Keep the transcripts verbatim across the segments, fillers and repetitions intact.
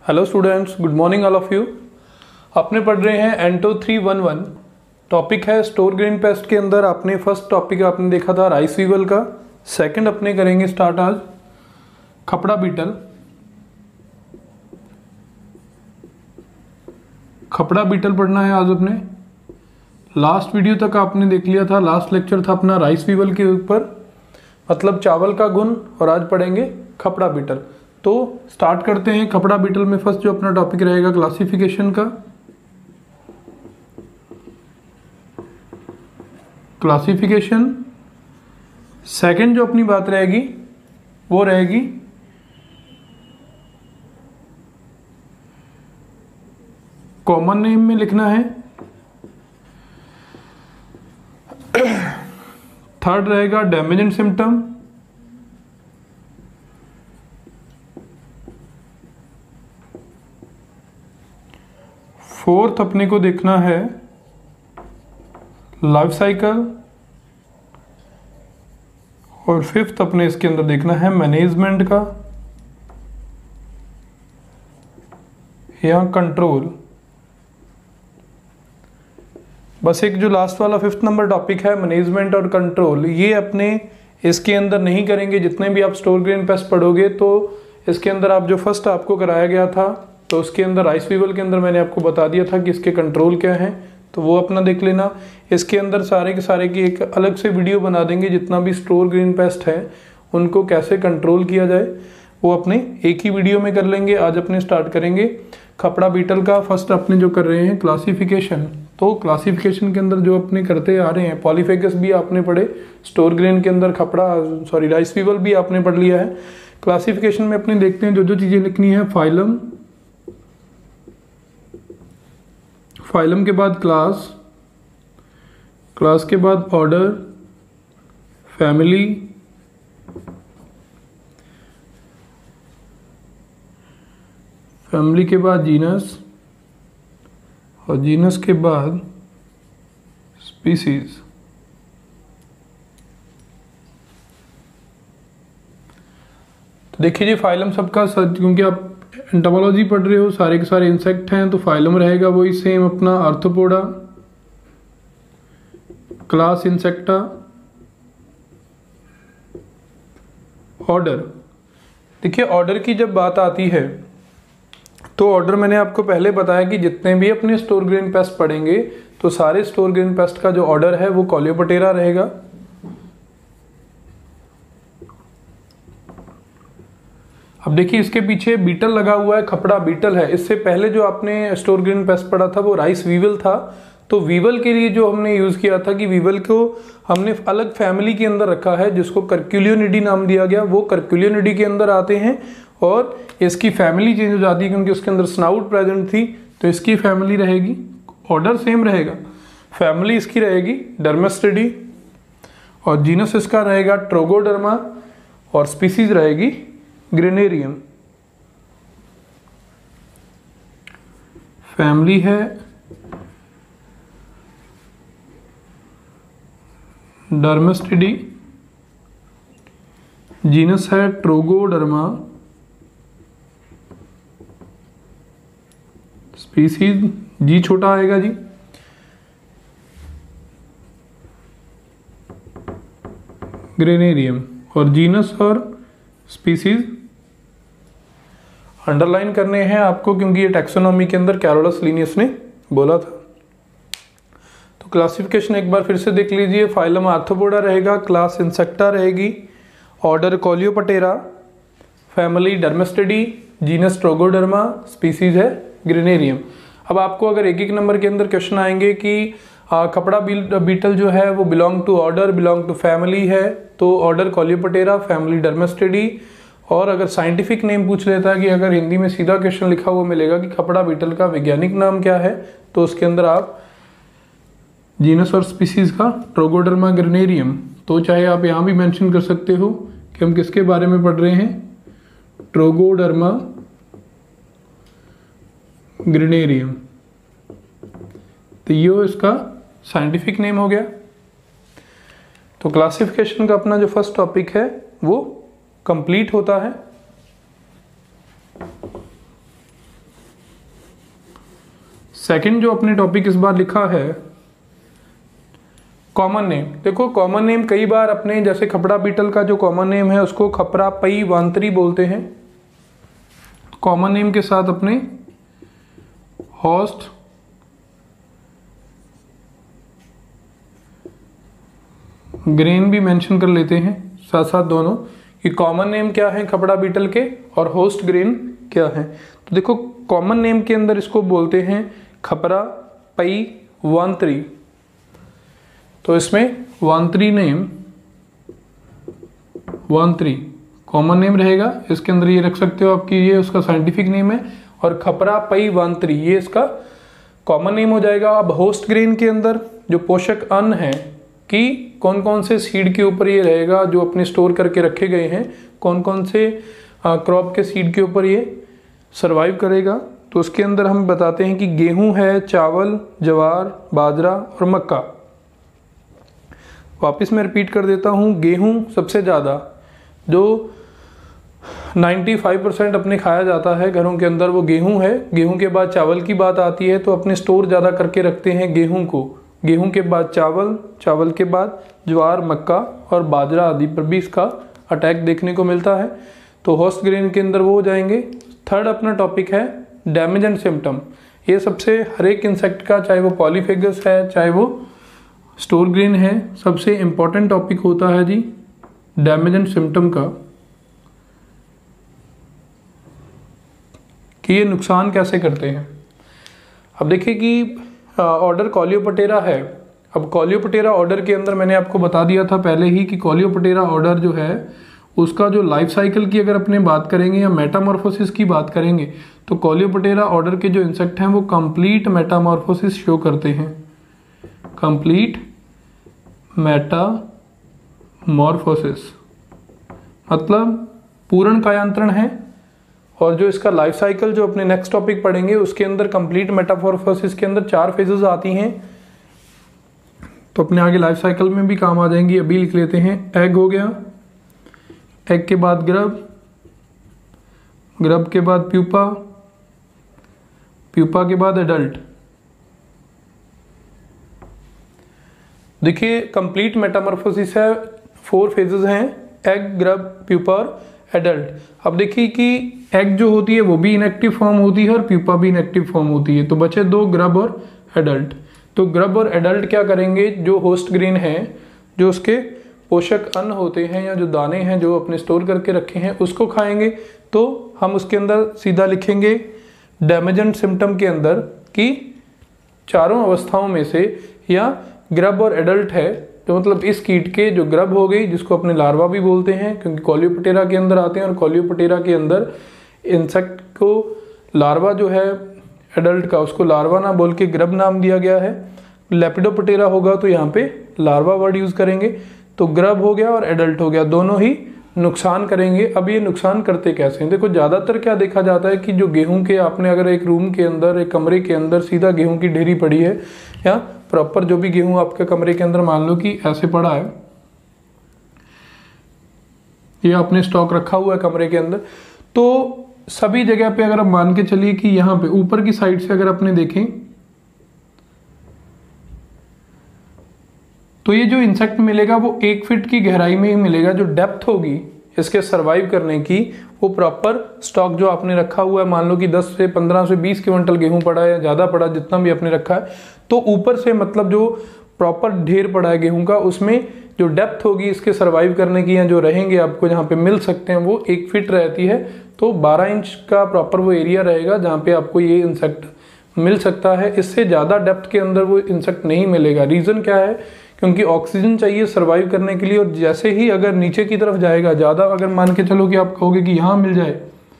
Hello students, good morning all of you. आपने पढ़ रहे हैं ento three one one. Topic है स्टोर ग्रेन पेस्ट के अंदर आपने फर्स्ट टॉपिक आपने देखा था राइस वीवल का। सेकंड अपने करेंगे स्टार्ट आज खपड़ा बीटल। खपड़ा बीटल पढ़ना है आज अपने। लास्ट वीडियो तक आपने देख लिया था, लास्ट लेक्चर था अपना राइस वीवल के ऊपर, मतलब चावल का गुण, और आज पढ़ेंगे खपड़ा बीटल। तो स्टार्ट करते हैं खपड़ा बीटल में। फर्स्ट जो अपना टॉपिक रहेगा क्लासिफिकेशन का। क्लासिफिकेशन। सेकंड जो अपनी बात रहेगी वो रहेगी कॉमन नेम में लिखना है। थर्ड रहेगा डैमेज एंड सिम्टम। फोर्थ अपने को देखना है लाइफ साइकिल। और फिफ्थ अपने इसके अंदर देखना है मैनेजमेंट का या कंट्रोल। बस एक जो लास्ट वाला फिफ्थ नंबर टॉपिक है मैनेजमेंट और कंट्रोल, ये अपने इसके अंदर नहीं करेंगे। जितने भी आप स्टोर ग्रेन पेस्ट पढ़ोगे तो इसके अंदर आप जो फर्स्ट आपको कराया गया था तो उसके अंदर राइस वीवल के अंदर मैंने आपको बता दिया था कि इसके कंट्रोल क्या हैं, तो वो अपना देख लेना। इसके अंदर सारे के सारे की एक अलग से वीडियो बना देंगे, जितना भी स्टोर ग्रेन पेस्ट है उनको कैसे कंट्रोल किया जाए वो अपने एक ही वीडियो में कर लेंगे। आज अपने स्टार्ट करेंगे खपड़ा बीटल का। फर्स्ट अपने जो कर रहे हैं क्लासिफिकेशन। तो क्लासिफिकेशन के अंदर जो अपने करते आ रहे हैं, पॉलीफेगस भी आपने पढ़े, स्टोर ग्रेन के अंदर खपड़ा सॉरी राइस वीवल भी आपने पढ़ लिया है। क्लासिफिकेशन में अपने देखते हैं जो जो चीज़ें लिखनी है। फाइलम, फाइलम के बाद क्लास, क्लास के बाद ऑर्डर, फैमिली, फैमिली के बाद जीनस, और जीनस के बाद स्पीसीज। तो देखिए जी फाइलम सबका सच, क्योंकि आप एंटोमोलॉजी पढ़ रहे हो, सारे के सारे इंसेक्ट हैं, तो फाइलम रहेगा वही सेम अपना आर्थ्रोपोडा, क्लास इंसेक्टा, ऑर्डर। देखिए ऑर्डर की जब बात आती है तो ऑर्डर मैंने आपको पहले बताया कि जितने भी अपने स्टोर ग्रेन पेस्ट पढ़ेंगे तो सारे स्टोर ग्रेन पेस्ट का जो ऑर्डर है वो कॉलियोपटेरा रहेगा। अब देखिए इसके पीछे बीटल लगा हुआ है, खपड़ा बीटल है। इससे पहले जो आपने स्टोर ग्रेन पेस्ट पढ़ा था वो राइस वीवल था। तो वीवल के लिए जो हमने यूज किया था कि वीवल को हमने अलग फैमिली के अंदर रखा है जिसको कर्क्यूलियोनिडी नाम दिया गया। वो कर्क्यूलियोनिडी के अंदर आते हैं और इसकी फैमिली चेंज हो जाती है क्योंकि उसके अंदर स्नाउट प्रेजेंट थी। तो इसकी फैमिली रहेगी, ऑर्डर सेम रहेगा, फैमिली इसकी रहेगी डर्मेस्टिडी, और जीनस इसका रहेगा ट्रोगोडर्मा, और स्पीसीज रहेगी ग्रेनेरियम। फैमिली है डर्मेस्टिडी, जीनस है ट्रोगोडर्मा, स्पीसीज जी छोटा आएगा जी, ग्रेनेरियम, और जीनस और स्पीसीज अंडरलाइन करने हैं आपको क्योंकि ये टैक्सोनॉमी के अंदर कैरोलस लिनियस ने बोला था। तो क्लासिफिकेशन एक बार फिर से देख लीजिए। फाइलम आर्थ्रोपोडा रहेगा, क्लास इंसेक्टा रहेगी, order Coleoptera, family Dermestidae, genus Trogoderma, species है ग्रेनेरियम। अब आपको अगर एक एक नंबर के अंदर क्वेश्चन आएंगे कि आ, कपड़ा बीटल जो है वो belong to order, belong to family है, तो ऑर्डर कॉलियोपटेरा, फैमिली डर्मेस्टिडी। और अगर साइंटिफिक नेम पूछ लेता है कि अगर हिंदी में सीधा क्वेश्चन लिखा हुआ मिलेगा कि खपड़ा बीटल का वैज्ञानिक नाम क्या है, तो उसके अंदर आप जीनस और स्पीसीज का ट्रोगोडर्मा ग्रेनेरियम, तो चाहे आप यहाँ भी मेंशन कर सकते हो कि हम किसके बारे में पढ़ रहे हैं, ट्रोगोडर्मा ग्रेनेरियम। तो ये इसका साइंटिफिक नेम हो गया। तो क्लासिफिकेशन का अपना जो फर्स्ट टॉपिक है वो कंप्लीट होता है। सेकंड जो अपने टॉपिक इस बार लिखा है कॉमन नेम। देखो कॉमन नेम कई बार अपने जैसे खपड़ा बीटल का जो कॉमन नेम है उसको खपरा पई वांतरी बोलते हैं। कॉमन नेम के साथ अपने होस्ट ग्रेन भी मेंशन कर लेते हैं साथ साथ दोनों कि कॉमन नेम क्या है खपड़ा बीटल के और होस्ट ग्रेन क्या है। तो देखो कॉमन नेम के अंदर इसको बोलते हैं खपरा पई वांतरी। तो इसमें वांतरी नेम वांतरी कॉमन नेम रहेगा, इसके अंदर ये रख सकते हो आपकी ये उसका साइंटिफिक नेम है, और खपरा पई वांतरी ये इसका कॉमन नेम हो जाएगा। अब होस्ट ग्रेन के अंदर जो पोषक अन्न है कि कौन कौन से सीड के ऊपर ये रहेगा जो अपने स्टोर करके रखे गए हैं, कौन कौन से क्रॉप के सीड के ऊपर ये सरवाइव करेगा। तो उसके अंदर हम बताते हैं कि गेहूं है, चावल, ज्वार, बाजरा और मक्का। वापस मैं रिपीट कर देता हूँ, गेहूं सबसे ज़्यादा जो पचानवे परसेंट अपने खाया जाता है घरों के अंदर वो गेहूं है। गेहूं के बाद चावल की बात आती है तो अपने स्टोर ज़्यादा करके रखते हैं गेहूं को। गेहूं के बाद चावल, चावल के बाद ज्वार, मक्का और बाजरा आदि पर भी इसका अटैक देखने को मिलता है। तो होस्ट ग्रेन के अंदर वो हो जाएंगे। थर्ड अपना टॉपिक है डैमेज एंड सिम्टम। ये सबसे हर एक इंसेक्ट का, चाहे वो पॉलीफेगस है चाहे वो स्टोर ग्रेन है, सबसे इम्पॉर्टेंट टॉपिक होता है जी डैमेज एंड सिम्टम का, कि ये नुकसान कैसे करते हैं। अब देखिए कि ऑर्डर कॉलियोपटेरा है। अब कॉलियोपटेरा ऑर्डर के अंदर मैंने आपको बता दिया था पहले ही कि कॉलियोपटेरा ऑर्डर जो है उसका जो लाइफ साइकिल की अगर अपने बात करेंगे या मेटामॉर्फोसिस की बात करेंगे तो कॉलियोपटेरा ऑर्डर के जो इंसेक्ट हैं वो कंप्लीट मेटामॉर्फोसिस शो करते हैं। कंप्लीट मेटामॉर्फोसिस मतलब पूर्ण कायांतरण है। और जो इसका लाइफ साइकिल जो अपने नेक्स्ट टॉपिक पढ़ेंगे उसके अंदर कंप्लीट मेटामॉर्फोसिस के अंदर चार फेजेस आती हैं, तो अपने आगे लाइफ साइकिल में भी काम आ जाएंगी। अभी लिख लेते हैं, एग हो गया, एग के बाद ग्रब, ग्रब के बाद प्यूपा, प्यूपा के बाद एडल्ट। देखिए कंप्लीट मेटामॉर्फोसिस है, फोर फेजेस हैं, एग, ग्रब, प्यूपा और एडल्ट। अब देखिए कि एग जो होती है वो भी इनएक्टिव फॉर्म होती है और प्यूपा भी इनएक्टिव फॉर्म होती है। तो बचे दो, ग्रब और एडल्ट। तो ग्रब और एडल्ट क्या करेंगे, जो होस्ट ग्रेन है, जो उसके पोषक अन्न होते हैं या जो दाने हैं जो अपने स्टोर करके रखे हैं उसको खाएंगे। तो हम उसके अंदर सीधा लिखेंगे डैमेज एंड सिम्टम के अंदर कि चारों अवस्थाओं में से या ग्रब और एडल्ट है, तो मतलब इस कीट के जो ग्रब हो गई जिसको अपने लार्वा भी बोलते हैं क्योंकि कॉलियोपटेरा के अंदर आते हैं, और कॉलियोपटेरा के अंदर इंसेक्ट को लार्वा जो है एडल्ट का उसको लार्वा ना बोल के ग्रब नाम दिया गया है। लेपिडोपटेरा होगा तो यहाँ पे लार्वा वर्ड यूज करेंगे। तो ग्रब हो गया और एडल्ट हो गया, दोनों ही नुकसान करेंगे। अब ये नुकसान करते कैसे हैं, देखो ज़्यादातर क्या देखा जाता है कि जो गेहूं के आपने अगर एक रूम के अंदर एक कमरे के अंदर सीधा गेहूं की ढेरी पड़ी है या प्रॉपर जो भी गेहूं आपके कमरे के अंदर मान लो कि ऐसे पड़ा है, ये आपने स्टॉक रखा हुआ है कमरे के अंदर, तो सभी जगह पे अगर आप मान के चलिए कि यहाँ पे ऊपर की साइड से अगर अपने देखें तो ये जो इंसेक्ट मिलेगा वो एक फीट की गहराई में ही मिलेगा। जो डेप्थ होगी इसके सरवाइव करने की वो प्रॉपर स्टॉक जो आपने रखा हुआ है, मान लो कि दस से पंद्रह से बीस क्विंटल गेहूं पड़ा है या ज़्यादा पड़ा, जितना भी आपने रखा है, तो ऊपर से मतलब जो प्रॉपर ढेर पड़ा है गेहूं का उसमें जो डेप्थ होगी इसके सरवाइव करने की या जो रहेंगे आपको जहाँ पे मिल सकते हैं वो एक फीट रहती है। तो बारह इंच का प्रॉपर वो एरिया रहेगा जहाँ पे आपको ये इंसेक्ट मिल सकता है। इससे ज़्यादा डेप्थ के अंदर वो इंसेक्ट नहीं मिलेगा। रीज़न क्या है, क्योंकि ऑक्सीजन चाहिए सरवाइव करने के लिए, और जैसे ही अगर नीचे की तरफ जाएगा ज़्यादा, अगर मान के चलो कि आप कहोगे कि यहाँ मिल जाए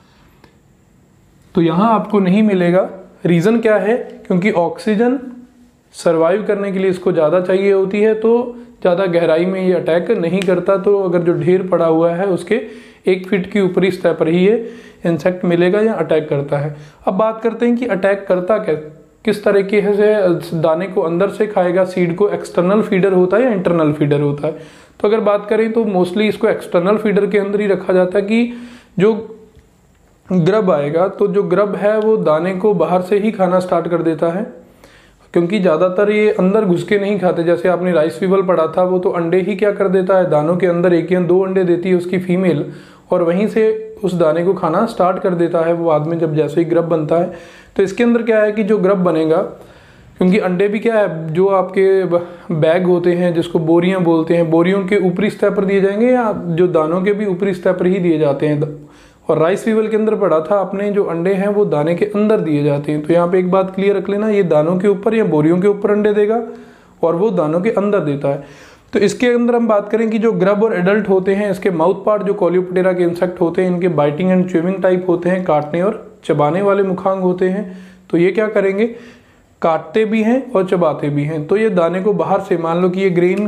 तो यहाँ आपको नहीं मिलेगा। रीज़न क्या है, क्योंकि ऑक्सीजन सरवाइव करने के लिए इसको ज़्यादा चाहिए होती है, तो ज़्यादा गहराई में ये अटैक नहीं करता। तो अगर जो ढेर पड़ा हुआ है उसके एक फीट की ऊपरी सतह पर ही ये इंसेक्ट मिलेगा या अटैक करता है। अब बात करते हैं कि अटैक करता क्या, किस तरीके से दाने को अंदर से खाएगा, सीड को एक्सटर्नल फीडर होता है या इंटरनल फीडर होता है। तो अगर बात करें तो मोस्टली इसको एक्सटर्नल फीडर के अंदर ही रखा जाता है कि जो ग्रब आएगा तो जो ग्रब है वो दाने को बाहर से ही खाना स्टार्ट कर देता है, क्योंकि ज़्यादातर ये अंदर घुस के नहीं खाते। जैसे आपने राइस वीवल पढ़ा था, वो तो अंडे ही क्या कर देता है, दानों के अंदर एक या दो अंडे देती है उसकी फीमेल, और वहीं से उस दाने को खाना स्टार्ट कर देता है वो बाद में जब जैसे ही ग्रब बनता है। तो इसके अंदर क्या है कि जो ग्रब बनेगा, क्योंकि अंडे भी क्या है, जो आपके बैग होते हैं जिसको बोरियां बोलते हैं, बोरियों के ऊपरी सतह पर दिए जाएंगे या जो दानों के भी ऊपरी सतह पर ही दिए जाते हैं। और राइस वीवल के अंदर पढ़ा था आपने, जो अंडे हैं वो दाने के अंदर दिए जाते हैं। तो यहाँ पे एक बात क्लियर रख लेना, ये दानों के ऊपर या बोरियों के ऊपर अंडे देगा और वो दानों के अंदर देता है। तो इसके अंदर हम बात करें कि जो ग्रब और एडल्ट होते हैं, इसके माउथ पार्ट जो कोलियोप्टेरा के इंसेक्ट होते हैं, इनके बाइटिंग एंड च्यूइंग टाइप होते हैं, काटने और चबाने वाले मुखांग होते हैं। तो ये क्या करेंगे, काटते भी हैं और चबाते भी हैं। तो ये दाने को बाहर से, मान लो कि ये ग्रेन,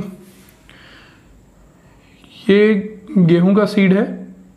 ये गेहूं का सीड है,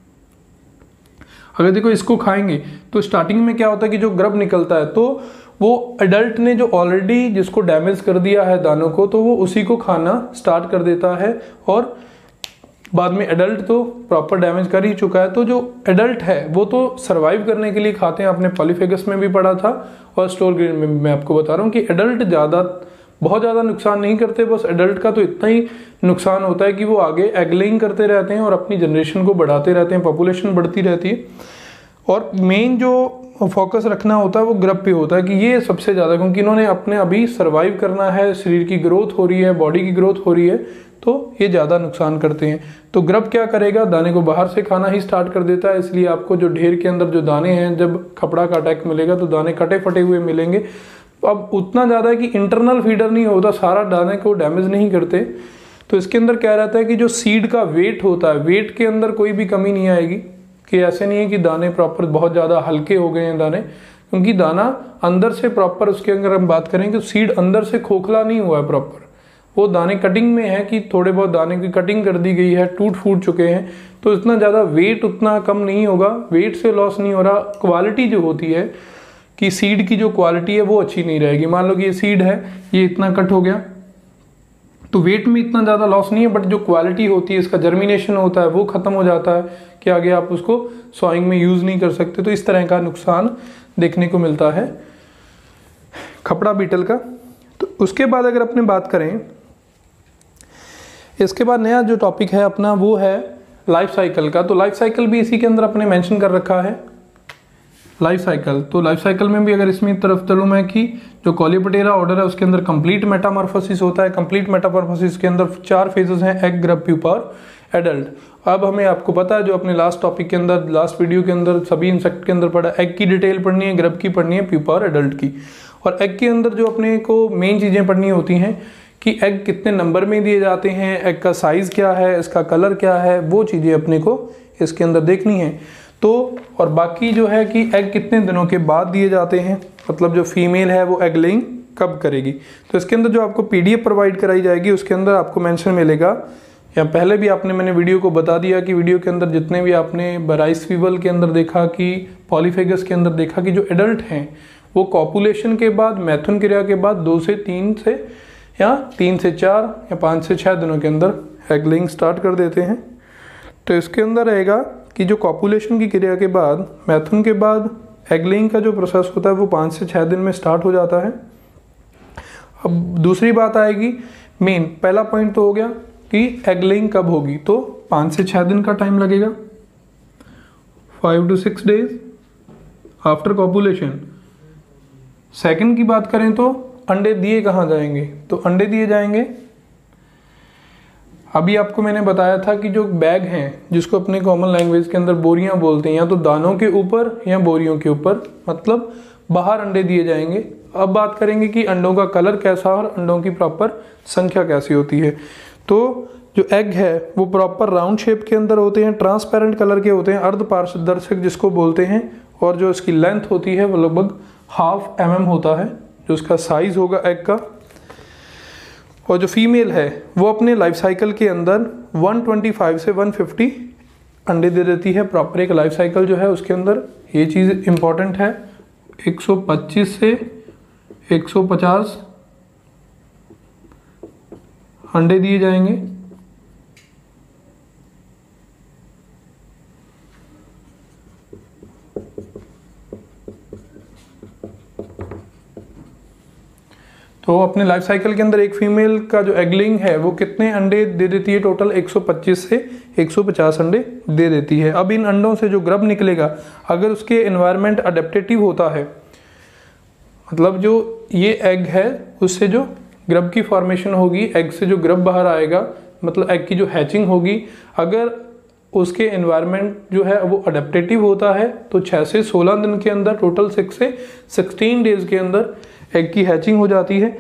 अगर देखो इसको खाएंगे तो स्टार्टिंग में क्या होता है कि जो ग्रब निकलता है तो वो एडल्ट ने जो ऑलरेडी जिसको डैमेज कर दिया है दानों को, तो वो उसी को खाना स्टार्ट कर देता है, और बाद में एडल्ट तो प्रॉपर डैमेज कर ही चुका है। तो जो एडल्ट है वो तो सर्वाइव करने के लिए खाते हैं, आपने पॉलीफेगस में भी पढ़ा था और स्टोर ग्रेन में मैं आपको बता रहा हूँ कि एडल्ट ज़्यादा बहुत ज़्यादा नुकसान नहीं करते, बस एडल्ट का तो इतना ही नुकसान होता है कि वो आगे एग लेइंग करते रहते हैं और अपनी जनरेशन को बढ़ाते रहते हैं, पॉपुलेशन बढ़ती रहती है। और मेन जो फोकस रखना होता है वो ग्रब पे होता है कि ये सबसे ज़्यादा, क्योंकि इन्होंने अपने अभी सर्वाइव करना है, शरीर की ग्रोथ हो रही है, बॉडी की ग्रोथ हो रही है, तो ये ज़्यादा नुकसान करते हैं। तो ग्रब क्या करेगा, दाने को बाहर से खाना ही स्टार्ट कर देता है। इसलिए आपको जो ढेर के अंदर जो दाने हैं, जब खपड़ा का अटैक मिलेगा तो दाने कटे फटे हुए मिलेंगे। अब उतना ज़्यादा है कि इंटरनल फीडर नहीं होता, सारा दाने को डैमेज नहीं करते। तो इसके अंदर क्या रहता है कि जो सीड का वेट होता है, वेट के अंदर कोई भी कमी नहीं आएगी, कि ऐसे नहीं है कि दाने प्रॉपर बहुत ज़्यादा हल्के हो गए हैं दाने, क्योंकि दाना अंदर से प्रॉपर, उसके अगर हम बात करें कि सीड अंदर से खोखला नहीं हुआ है प्रॉपर, वो दाने कटिंग में है कि थोड़े बहुत दाने की कटिंग कर दी गई है, टूट फूट चुके हैं, तो इतना ज़्यादा वेट उतना कम नहीं होगा, वेट से लॉस नहीं हो रहा। क्वालिटी जो होती है कि सीड की जो क्वालिटी है वो अच्छी नहीं रहेगी। मान लो कि ये सीड है, ये इतना कट हो गया तो वेट में इतना ज़्यादा लॉस नहीं है, बट जो क्वालिटी होती है, इसका जर्मिनेशन होता है वो ख़त्म हो जाता है कि आगे आप उसको सॉइंग में यूज़ नहीं कर सकते। तो इस तरह का नुकसान देखने को मिलता है खपड़ा बीटल का। तो उसके बाद अगर अपने बात करें, इसके बाद नया जो टॉपिक है अपना वो है लाइफ साइकिल का। तो लाइफ साइकिल भी इसी के अंदर अपने मेंशन कर रखा है, लाइफ साइकिल। तो लाइफ साइकिल में भी अगर इसमें तरफ चलूँ मैं कि जो कोलियोप्टेरा ऑर्डर है उसके अंदर कंप्लीट मेटामॉर्फोसिस होता है। कंप्लीट मेटामॉर्फोसिस के अंदर चार फेजेस हैं, एग, ग्रब, प्यूपा और एडल्ट। अब हमें आपको पता है जो अपने लास्ट टॉपिक के अंदर, लास्ट वीडियो के अंदर सभी इंसेक्ट के अंदर पढ़ा, एग की डिटेल पढ़नी है, ग्रब की पढ़नी है, प्यूपा और एडल्ट की। और एग के अंदर जो अपने को मेन चीज़ें पढ़नी होती हैं कि एग कितने नंबर में दिए जाते हैं, एग का साइज़ क्या है, इसका कलर क्या है, वो चीज़ें अपने को इसके अंदर देखनी है। तो और बाकी जो है कि एग कितने दिनों के बाद दिए जाते हैं, मतलब जो फीमेल है वो एग लेइंग कब करेगी। तो इसके अंदर जो आपको पीडीएफ प्रोवाइड कराई जाएगी उसके अंदर आपको मेंशन मिलेगा, या पहले भी आपने मैंने वीडियो को बता दिया कि वीडियो के अंदर जितने भी आपने राइस वीवल के अंदर देखा कि पॉलीफेगस के अंदर देखा कि जो एडल्ट हैं वो कॉपुलेशन के बाद, मैथुन क्रिया के बाद दो से तीन से या तीन से चार या पाँच से छः दिनों के अंदर एग लेइंग स्टार्ट कर देते हैं। तो इसके अंदर रहेगा कि जो कॉपुलेशन की क्रिया के बाद, मैथुन के बाद एग लेइंग का जो प्रोसेस होता है वो पाँच से छः दिन में स्टार्ट हो जाता है। अब दूसरी बात आएगी, मेन पहला पॉइंट तो हो गया कि एग लेइंग कब होगी, तो पाँच से छः दिन का टाइम लगेगा, five to six days after copulation. Second की बात करें तो अंडे दिए कहाँ जाएंगे, तो अंडे दिए जाएंगे, अभी आपको मैंने बताया था कि जो बैग हैं जिसको अपने कॉमन लैंग्वेज के अंदर बोरियां बोलते हैं, या तो दानों के ऊपर या बोरियों के ऊपर, मतलब बाहर अंडे दिए जाएंगे। अब बात करेंगे कि अंडों का कलर कैसा और अंडों की प्रॉपर संख्या कैसी होती है। तो जो एग है वो प्रॉपर राउंड शेप के अंदर होते हैं, ट्रांसपेरेंट कलर के होते हैं, अर्ध पारदर्शक जिसको बोलते हैं, और जो इसकी लेंथ होती है वो लगभग हाफ एम एम होता है जो उसका साइज होगा एग का। और जो फीमेल है वो अपने लाइफ साइकिल के अंदर एक सौ पच्चीस से एक सौ पचास अंडे दे देती है। प्रॉपर एक लाइफ साइकिल जो है उसके अंदर ये चीज़ इम्पॉर्टेंट है, एक सौ पच्चीस से एक सौ पचास अंडे दिए जाएंगे। तो अपने लाइफ साइकिल के अंदर एक फीमेल का जो एगलिंग है वो कितने अंडे दे देती है? टोटल एक सौ पच्चीस से एक सौ पचास अंडे दे देती है। अब इन अंडों से जो ग्रब निकलेगा, अगर उसके एनवायरनमेंट अडेप्टेटिव होता है, मतलब जो ये एग है उससे जो ग्रब की फॉर्मेशन होगी, एग से जो ग्रब बाहर आएगा, मतलब एग की जो हैचिंग होगी, अगर उसके एनवायरनमेंट जो है वो अडेप्टेटिव होता है तो छः से सोलह दिन के अंदर, टोटल सिक्स से सिक्सटीन डेज के अंदर एग की हैचिंग हो जाती है।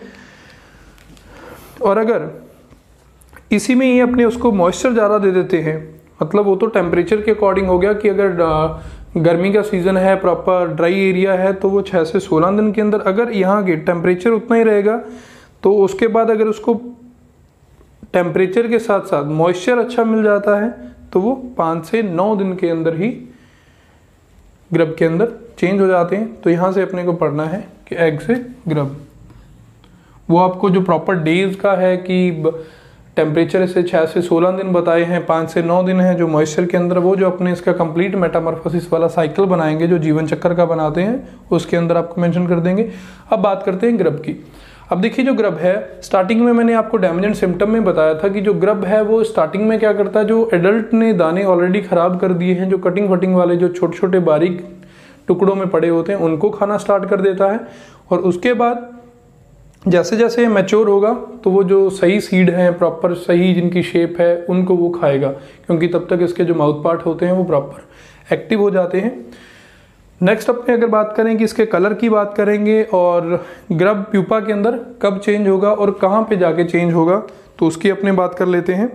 और अगर इसी में ये अपने उसको मॉइस्चर ज़्यादा दे देते हैं, मतलब वो तो टेम्परेचर के अकॉर्डिंग हो गया कि अगर गर्मी का सीज़न है, प्रॉपर ड्राई एरिया है, तो वो छः से सोलह दिन के अंदर, अगर यहाँ के टेम्परेचर उतना ही रहेगा तो उसके बाद अगर उसको टेम्परेचर के साथ साथ मॉइस्चर अच्छा मिल जाता है तो वो पाँच से नौ दिन के अंदर ही ग्रब के अंदर चेंज हो जाते हैं। तो यहाँ से अपने को पढ़ना है कि एग से ग्रब, वो आपको जो प्रॉपर डेज का है कि टेम्परेचर से छः से सोलह दिन बताए हैं, पाँच से नौ दिन है जो मॉइस्चर के अंदर, वो जो अपने इसका कंप्लीट मेटामॉर्फोसिस वाला साइकिल बनाएंगे जो जीवन चक्र का बनाते हैं, उसके अंदर आपको मेंशन कर देंगे। अब बात करते हैं ग्रब की। अब देखिए जो ग्रब है, स्टार्टिंग में मैंने आपको डैमेज एंड सिम्टम में बताया था कि जो ग्रब है वो स्टार्टिंग में क्या करता है, जो एडल्ट ने दाने ऑलरेडी खराब कर दिए हैं, जो कटिंग फटिंग वाले जो छोटे छोटे बारीक टुकड़ों में पड़े होते हैं, उनको खाना स्टार्ट कर देता है। और उसके बाद जैसे जैसे मैच्योर होगा तो वो जो सही सीड हैं, प्रॉपर सही जिनकी शेप है, उनको वो खाएगा, क्योंकि तब तक इसके जो माउथ पार्ट होते हैं वो प्रॉपर एक्टिव हो जाते हैं। नेक्स्ट अपने अगर बात करें कि इसके कलर की बात करेंगे और ग्रब प्यूपा के अंदर कब चेंज होगा और कहाँ पे जाके चेंज होगा, तो उसकी अपने बात कर लेते हैं।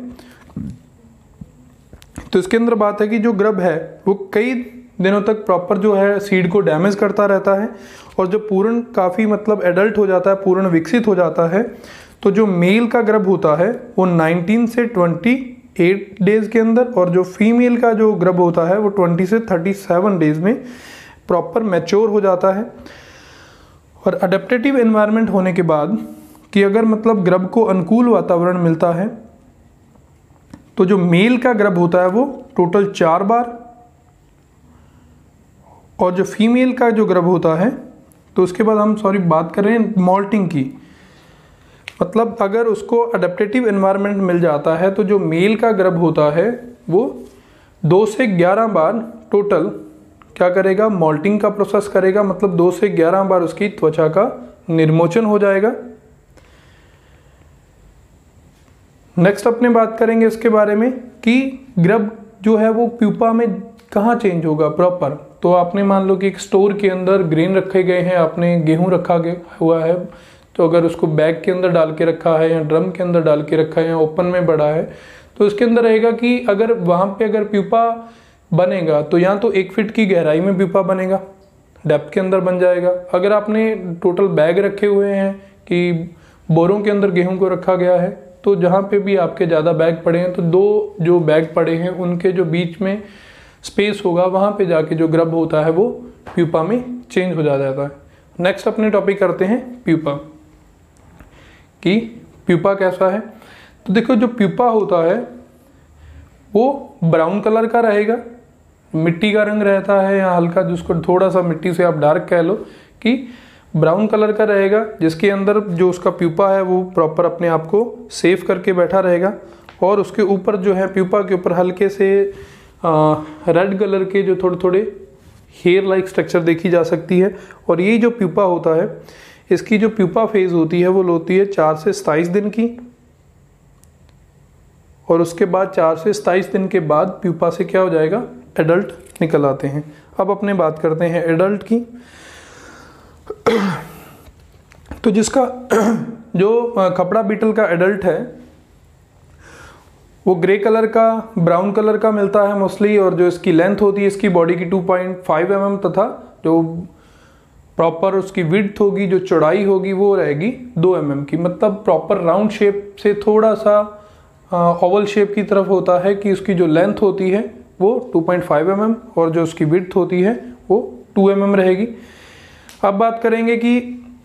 तो इसके अंदर बात है कि जो ग्रब है वो कई दिनों तक प्रॉपर जो है सीड को डैमेज करता रहता है, और जब पूर्ण काफ़ी मतलब एडल्ट हो जाता है, पूर्ण विकसित हो जाता है, तो जो मेल का ग्रब होता है वो नाइनटीन से ट्वेंटी एट डेज के अंदर, और जो फीमेल का जो ग्रब होता है वो ट्वेंटी से थर्टी सेवन डेज में प्रॉपर मैच्योर हो जाता है। और अडेप्टेटिव एनवायरनमेंट होने के बाद कि अगर मतलब ग्रब को अनुकूल वातावरण मिलता है तो जो मेल का ग्रब होता है वो टोटल चार बार, और जो फीमेल का जो ग्रब होता है, तो उसके बाद हम सॉरी बात कर रहे हैं मॉल्टिंग की, मतलब अगर उसको अडेप्टेटिव एनवायरनमेंट मिल जाता है तो जो मेल का ग्रब होता है वो दो से ग्यारह बार टोटल क्या करेगा, मॉल्टिंग का प्रोसेस करेगा, मतलब दो से ग्यारह बार उसकी त्वचा का निर्मोचन हो जाएगा। नेक्स्ट अपने बात करेंगे इसके बारे में कि ग्रब जो है वो प्यूपा में कहाँ चेंज होगा प्रॉपर। तो आपने मान लो कि एक स्टोर के अंदर ग्रेन रखे गए हैं, आपने गेहूं रखा गया हुआ है, तो अगर उसको बैग के अंदर डाल के रखा है या ड्रम के अंदर डाल के रखा है या ओपन में बड़ा है, तो उसके अंदर रहेगा कि अगर वहाँ पे अगर प्यूपा बनेगा तो या तो एक फीट की गहराई में प्यूपा बनेगा, डेप्थ के अंदर बन जाएगा। अगर आपने टोटल बैग रखे हुए हैं कि बोरों के अंदर गेहूं को रखा गया है, तो जहाँ पे भी आपके ज़्यादा बैग पड़े हैं तो दो जो बैग पड़े हैं उनके जो बीच में स्पेस होगा वहाँ पे जाके जो ग्रब होता है वो प्यूपा में चेंज हो जाता है। नेक्स्ट अपने टॉपिक करते हैं प्यूपा कि प्यूपा कैसा है। तो देखो जो प्यूपा होता है वो ब्राउन कलर का रहेगा, मिट्टी का रंग रहता है या हल्का, जिसको थोड़ा सा मिट्टी से आप डार्क कह लो कि ब्राउन कलर का रहेगा, जिसके अंदर जो उसका प्यूपा है वो प्रॉपर अपने आप को सेव करके बैठा रहेगा। और उसके ऊपर जो है प्यूपा के ऊपर हल्के से रेड कलर के जो थोड़े थोड़े हेयर लाइक स्ट्रक्चर देखी जा सकती है। और ये जो प्यूपा होता है, इसकी जो प्यूपा फेज होती है वो होती है चार से सताईस दिन की, और उसके बाद चार से सताईस दिन के बाद प्यूपा से क्या हो जाएगा, एडल्ट निकल आते हैं। अब अपने बात करते हैं एडल्ट की। तो जिसका जो कपड़ा बीटल का एडल्ट है वो ग्रे कलर का, ब्राउन कलर का मिलता है मोस्टली, और जो इसकी लेंथ होती है इसकी बॉडी की two point five M M, तथा जो प्रॉपर उसकी विड्थ होगी, जो चौड़ाई होगी वो रहेगी दो एम एम की, मतलब प्रॉपर राउंड शेप से थोड़ा सा ओवल शेप की तरफ होता है कि उसकी जो लेंथ होती है वो two point five M m और जो उसकी विड्थ होती है वो टू एम एम रहेगी। अब बात करेंगे कि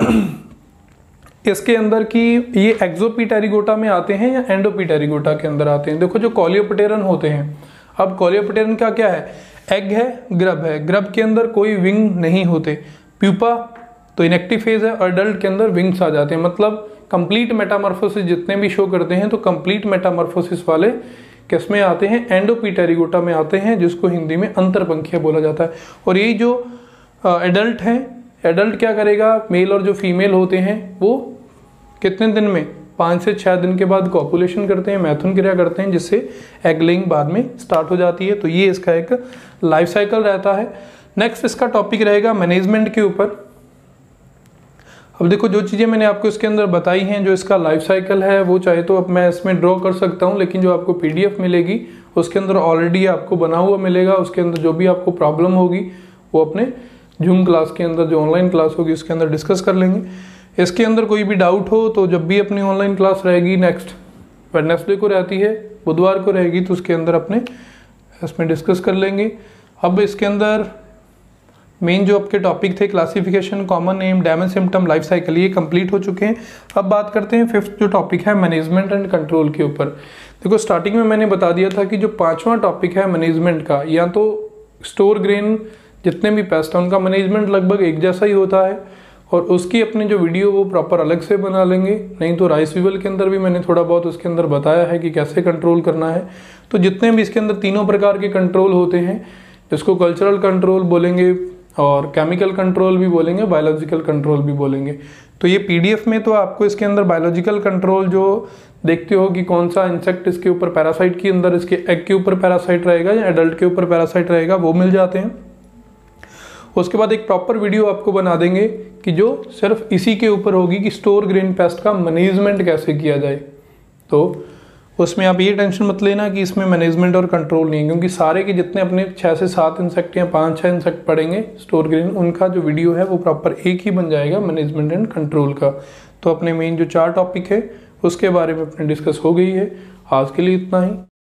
इसके अंदर कि ये एक्सोपीटेरिगोटा में आते हैं या एंडोपीटेरिगोटा के अंदर आते हैं। देखो जो कॉलियोप्टेरन होते हैं, अब कॉलियोप्टेरन का क्या है, एग है, ग्रब है, ग्रब के अंदर कोई विंग नहीं होते, प्यूपा तो इनएक्टिव फेज है, अडल्ट के अंदर विंग्स आ जाते हैं, मतलब कंप्लीट मेटामॉर्फोसिस जितने भी शो करते हैं तो कंप्लीट मेटामॉर्फोसिस वाले किस में आते हैं, एंडोपीटेरिगोटा में आते हैं, जिसको हिंदी में अंतरपंखीय बोला जाता है। और ये जो एडल्ट हैं, एडल्ट क्या करेगा, मेल और जो फीमेल होते हैं वो कितने दिन में, पाँच से छः दिन के बाद कॉपुलेशन करते हैं, मैथुन क्रिया करते हैं, जिससे एग लेइंग बाद में स्टार्ट हो जाती है। तो ये इसका एक लाइफ साइकिल रहता है। नेक्स्ट इसका टॉपिक रहेगा मैनेजमेंट के ऊपर। अब देखो जो चीज़ें मैंने आपको इसके अंदर बताई हैं, जो इसका लाइफ साइकिल है वो चाहे तो अब मैं इसमें ड्रॉ कर सकता हूँ, लेकिन जो आपको पीडीएफ मिलेगी उसके अंदर ऑलरेडी आपको बना हुआ मिलेगा। उसके अंदर जो भी आपको प्रॉब्लम होगी वो अपने जूम क्लास के अंदर, जो ऑनलाइन क्लास होगी उसके अंदर डिस्कस कर लेंगे। इसके अंदर कोई भी डाउट हो तो जब भी अपनी ऑनलाइन क्लास रहेगी, नेक्स्ट वेडनेसडे को रहती है, बुधवार को रहेगी, तो उसके अंदर अपने इसमें डिस्कस कर लेंगे। अब इसके अंदर मेन जो आपके टॉपिक थे classification, common name, damage symptom, life cycle, ये कंप्लीट हो चुके हैं। अब बात करते हैं फिफ्थ जो टॉपिक है मैनेजमेंट एंड कंट्रोल के ऊपर। देखो स्टार्टिंग में मैंने बता दिया था कि जो पांचवा टॉपिक है मैनेजमेंट का, या तो स्टोर ग्रेन जितने भी पेस्ट हैं उनका मैनेजमेंट लगभग एक जैसा ही होता है, और उसकी अपनी जो वीडियो वो प्रॉपर अलग से बना लेंगे। नहीं तो राइस वीवल के अंदर भी मैंने थोड़ा बहुत उसके अंदर बताया है कि कैसे कंट्रोल करना है। तो जितने भी इसके अंदर तीनों प्रकार के कंट्रोल होते हैं, जिसको कल्चरल कंट्रोल बोलेंगे और केमिकल कंट्रोल भी बोलेंगे, बायोलॉजिकल कंट्रोल भी बोलेंगे। तो ये पीडीएफ में तो आपको इसके अंदर बायोलॉजिकल कंट्रोल जो देखते हो कि कौन सा इंसेक्ट इसके ऊपर पैरासाइट के अंदर, इसके एग के ऊपर पैरासाइट रहेगा या एडल्ट के ऊपर पैरासाइट रहेगा, वो मिल जाते हैं। उसके बाद एक प्रॉपर वीडियो आपको बना देंगे कि जो सिर्फ इसी के ऊपर होगी कि स्टोर ग्रेन पेस्ट का मैनेजमेंट कैसे किया जाए। तो उसमें आप ये टेंशन मत लेना कि इसमें मैनेजमेंट और कंट्रोल नहीं है, क्योंकि सारे के जितने अपने छः से सात इंसेक्ट या पाँच छः इंसेक्ट पढ़ेंगे स्टोर ग्रेन, उनका जो वीडियो है वो प्रॉपर एक ही बन जाएगा मैनेजमेंट एंड कंट्रोल का। तो अपने मेन जो चार टॉपिक है उसके बारे में अपने डिस्कस हो गई है। आज के लिए इतना ही।